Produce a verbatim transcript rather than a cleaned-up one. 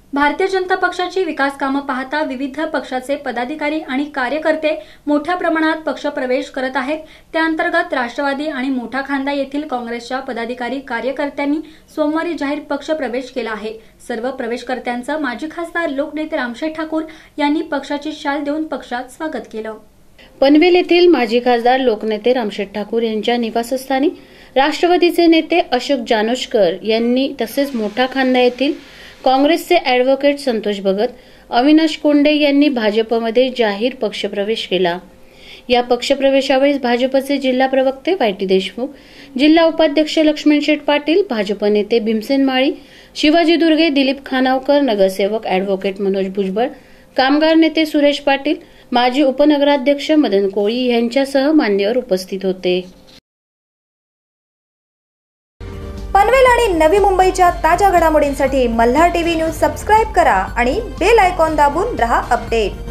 भारतीय जनता पक्षाची विकास कामं पाहता विविध पक्षाचे पदाधिकारी आणि कार्यकर्ते मोठ्या प्रमाणात पक्षप्रवेश करत आहेत। त्याअंतर्गत राष्ट्रवादी आणि मोठा खांदा येथील काँग्रेसच्या पदाधिकारी कार्यकर्त्यांनी सोमवारी जाहीर पक्षप्रवेश केला आहे। सर्व प्रवेशकर्त्यांचं माजी खासदार लोकनेते रामशेठ ठाकूर यांनी पक्षाची शाल देऊन पक्षात स्वागत केलं। पनवेल येथील माजी खासदार लोकनेते रामशेठ ठाकूर यांच्या निवासस्थानी राष्ट्रवादीचे नेते अशोक जानोशकर यांनी तसेच मोठा खांदा येथील काँग्रेसचे ॲडव्होकेट संतोष भगत, अविनाश कोंडे यांनी भाजपमध्ये जाहीर पक्षप्रवेश केला। या पक्षप्रवेशावेळी भाजपचे जिल्हा प्रवक्ते वाय टी देशमुख, जिल्हा उपाध्यक्ष लक्ष्मण शेठ पाटील, भाजप नेते भीमसेन माळी, शिवाजी दुर्गे, दिलीप खानावकर, नगरसेवक ॲडव्होकेट मनोज भुजबळ, कामगार नेते सुरेश पाटील, माजी उपनगराध्यक्ष मदन कोळी यांच्यासह मान्यवर उपस्थित होते। पनवेल आणि नवी मुंबईच्या ताज्या घडामोडींसाठी मल्हार टीव्ही न्यूज सबस्क्राइब करा आणि बेल आयकॉन दाबून रहा अपडेट।